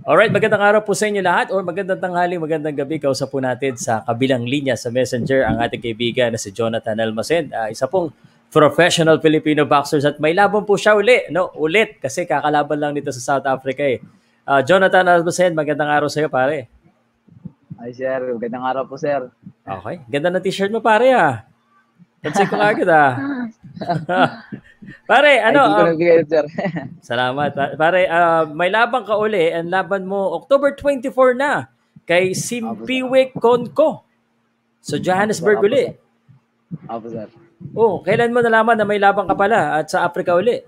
Alright, magandang araw po sa inyo lahat or magandang tanghali, magandang gabi. Kausap po natin sa kabilang linya sa Messenger ang ating kaibigan na si Jonathan Almacen. Isa pong professional Filipino boxers at may laban po siya ulit kasi kakalaban lang nito sa South Africa eh. Jonathan Almacen, magandang araw sa iyo pare. Ay sir, magandang araw po sir. Okay, ganda ng t-shirt mo pare ah. Pansin ko agad ah. Pare, sir. Salamat. Pare, may laban ka uli. Ang laban mo, October 24 na kay Simpiwe Konko sa Johannesburg uli. Apo sir. Oh, kailan mo nalaman na may laban ka pala at sa Africa uli?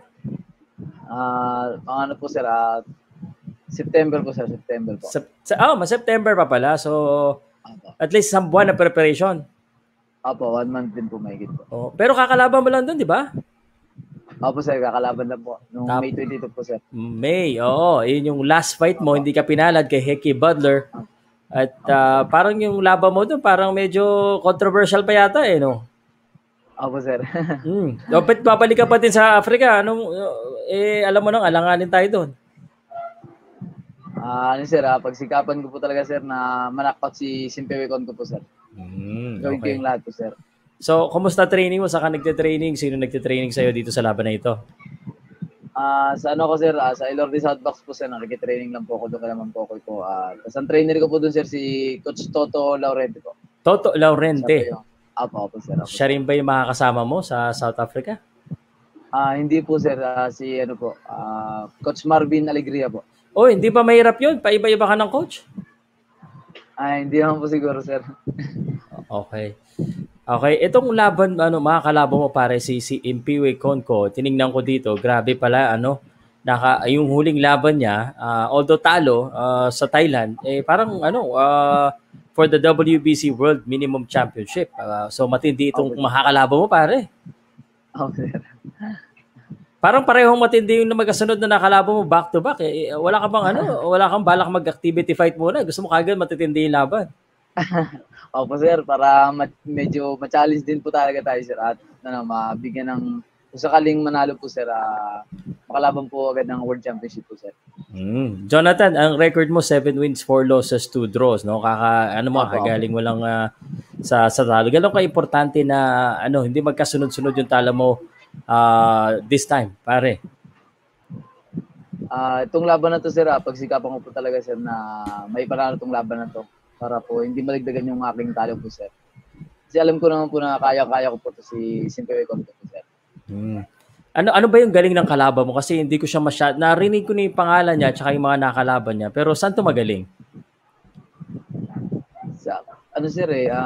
Ano po sir, September po sir, September po. September pa pala. So, at least isang buwan na preparation. Apo, 1 month din po mahigit po. Oh, pero kakalaban mo lang doon, di ba? Opo sir, kakalaban lang po. Noong May 22 po sir. May, oo. Yun yung last fight mo, hindi ka pinalad kay Hecky Butler. At parang yung laban mo doon, parang medyo controversial pa yata eh, no? Opo sir. Dapat babalik ka pa din sa Africa. Alam mo nang alanganin tayo doon. Sir, pagsikapan ko po talaga sir na manakpak si Simpiwe Konko po sir. Gawin ko yung lahat po sir. So, kumusta training mo? Saan ka nagte-training? Sino nagte-training sa'yo dito sa laban na ito? Sa ano ko sir, sa Ilorde Southbox po sir, nagte-training lang po ako doon naman po ako po. Tapos ang trainer ko po doon sir, si Coach Toto Laurente po. Toto Laurente? Opo sir. Siya rin ba yung makakasama mo sa South Africa? Hindi po sir, si ano po, Coach Marvin Alegria po. Oh, hindi ba mahirap yun? Paiba-iba ka ng coach? Hindi naman po siguro sir. Okay, itong laban, mga kalaban mo pare, si Simpiwe Konko, tiningnan ko dito, grabe pala, yung huling laban niya, although talo sa Thailand, parang for the WBC World Minimum Championship. So matindi itong makakalaban mo pare. Okay. Parang parehong matindi yung magkasunod na nakalaban mo back to back. Wala ka bang wala kang balak mag-activity fight muna. Gusto mo kagad matitindi yung laban. Opo sir, para medyo ma-challenge din po talaga tayo sir at mabigyan ng kung sakaling manalo po sir, makalaban po agad ng World Championship po sir. Jonathan, ang record mo 7 wins, 4 losses, 2 draws, no? Kagaling mo lang sa talo. Ganun ka importante na hindi magkasunod-sunod yung talo mo this time, pare. Itong laban na to sir, pagsikapan ko po talaga sir na may panalo tong laban na to para po hindi maligdagan yung aking talo po sir. Kasi alam ko naman po na kaya-kaya ko po to si Simpiwe Konko po sir. Ano ba yung galing ng kalaban mo? Kasi hindi ko siya narinig ko na yung pangalan niya at yung mga nakalaban niya. Pero saan to magaling? Sir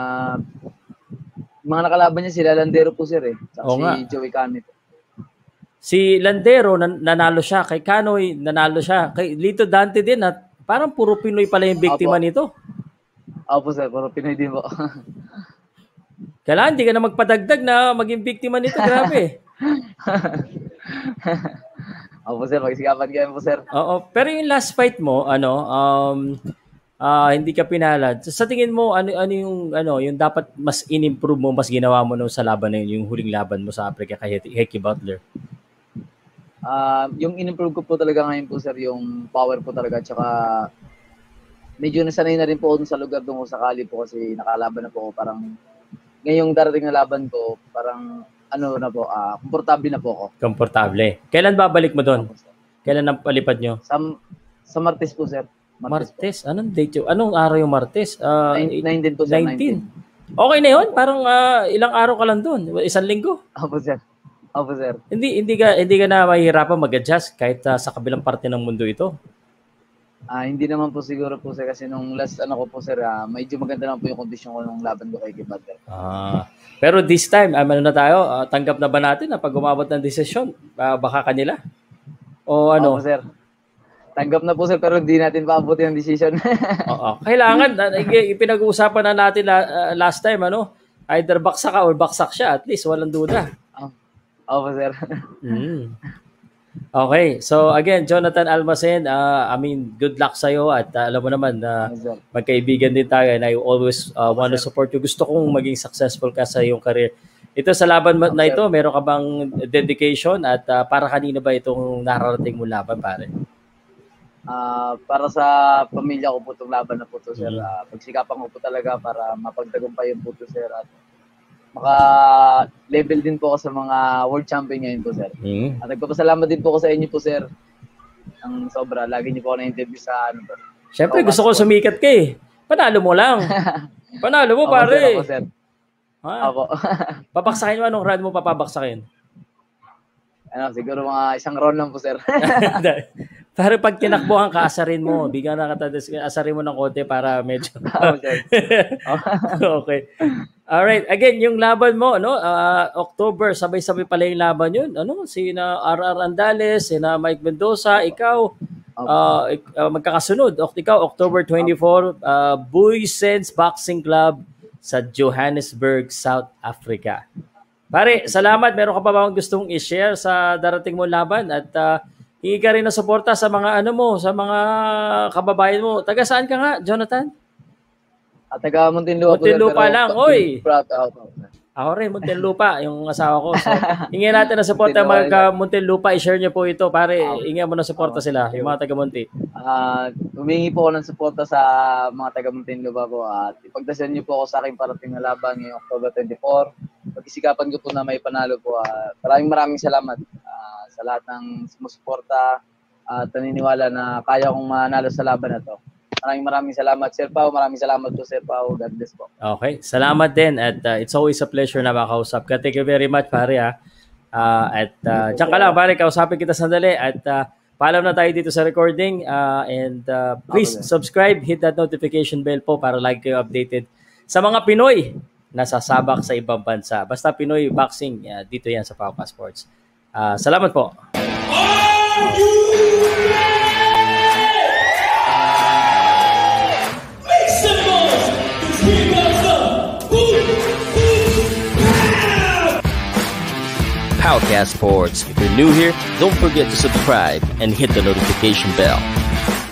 mga nakalaban niya sila Landero po sir si Joey Canoy po. Si Landero nanalo siya, kay Canoy nanalo siya, kay Lito Dante din at parang puro Pinoy pala yung biktima nito. Opo sir, puro Pinoy din po. Kailangan hindi ka na magpadagdag na maging biktima nito, grabe. Opo sir, magsikapan kayo po sir. Oo, pero yung last fight mo, hindi ka pinalad. Sa tingin mo, ano yung dapat mas in-improve mo, mas ginawa mo sa laban na yun, yung huling laban mo sa Africa kay Hecky Butler? Yung in-improve ko po talaga ngayon po sir, yung power po talaga, tsaka medyo nasanay na rin po sa lugar doon ko sakali po kasi nakalaban na po ako. Parang ngayong darating na laban ko, parang komportable na po ako. Komportable. Kailan babalik mo doon? Kailan ang palipad nyo? Sa Martes po sir. Martes? Anong date yun? Anong araw yung Martes? 19 po sir. 19. Okay na yun? Parang ilang araw ka lang doon? Isang linggo? Opo sir. Hindi ka na mahihirapan mag-adjust kahit sa kabilang parte ng mundo ito? Hindi naman po siguro po sir kasi nung last ko po sir, medyo maganda naman po yung kondisyon ko nung laban ko kay Butler. Pero this time, na tayo? Tanggap na ba natin na pag umabot ng desisyon? Baka kanila? O ano? Opo sir. Tanggap na po sir pero hindi natin paabuti ang decision. Oo. Kailangan, pinag-uusapan na natin last time, either baksak ka or baksak siya. At least walang duda. Opo sir. Okay. So again, Jonathan Almacen, good luck sa'yo at alam mo naman na magkaibigan din tayo and I always want to support you. Gusto kong maging successful ka sa iyong career. Ito sa laban na ito, meron ka bang dedication at para kanino ba itong nararating mo laban, pare? Para sa pamilya ko po itong laban na po to, sir. Pagsikapan ko po talaga para mapagtagumpay yung po to, sir. At maka-level din po ako sa mga world champion ngayon po, sir. At nagpapasalamat din po ako sa inyo po, sir. Ang sobra. Lagi niyo po ako na-interview sa ano ba. Siyempre, gusto ko sumikat ka eh. Panalo mo lang. Panalo mo, pare. Sir. Ako. Papaksakin mo, anong round mo papabaksakin? Siguro mga isang round lang po, sir. Para pag tinakbuhan ka, asarin mo. Bigyan na katadas, asarin mo ng konti para medyo... Okay. Alright. Again, yung laban mo, October, sabay-sabay pala yung laban yun. Sina R.R. Andales, sina Mike Mendoza, ikaw, magkakasunod. Ikaw, October 24, Buysens Boxing Club sa Johannesburg, South Africa. Pare, salamat. Meron ka pa ba gustong i-share sa darating mo laban? At hingi ka rin ng suporta sa mga sa mga kababayan mo. Taga saan ka nga, Jonathan? Taga Muntinlupa. Muntinlupa lang, oy. Ako rin, Muntinlupa, yung asawa ko. So, hingin natin ng suporta mga Muntinlupa. I-share niyo po ito, pare. Hingin mo ng suporta sila, yung mga taga Munti. Humingi po ako ng suporta sa mga taga Muntinlupa po. At ipagdasal niyo po ako sa aking parating na laban ngayong October 24. Pag-isikapan ko po na may panalo po. Maraming salamat sa lahat ng sumusuporta at naniniwala na kaya kong manalo sa laban na to. Maraming salamat, Sir Pao. Maraming salamat po, Sir Pao. God bless po. Okay. Salamat din. At it's always a pleasure na makausap ka. Thank you very much, pare. Diyan ka lang, pare. Kausapin kita sandali. At paalam na tayo dito sa recording. Please subscribe. Hit that notification bell po para lagi kayo updated sa mga Pinoy na sasabak sa ibang bansa. Basta Pinoy boxing, dito yan sa Pauka Sports. Salamat po. Powcast Sports. If you're new here, don't forget to subscribe and hit the notification bell.